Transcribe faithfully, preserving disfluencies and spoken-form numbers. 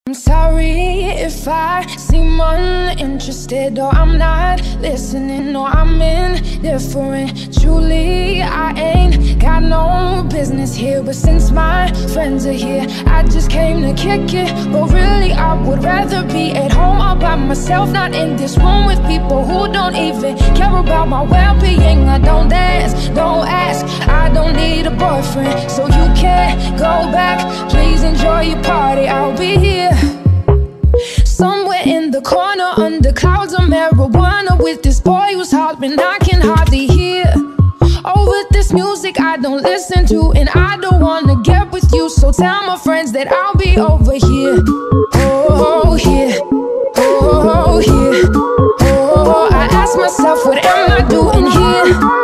I'm sorry if I seem uninterested, or I'm not listening, or I'm indifferent. Truly, I ain't got no business here, but since my friends are here, I just came to kick it. But really, I would rather be at home all by myself, not in this room with people who don't even care about my well-being. I don't dance, don't ask, I don't need a boyfriend, so you can't go back. Please enjoy your party, I'll be here somewhere in the corner under clouds of marijuana with this boy who's hollering I can hardly hear. Over this music I don't listen to, and I don't wanna get with you, so tell my friends that I'll be over here. Oh, here, oh, here, oh, I ask myself, what am I doing here?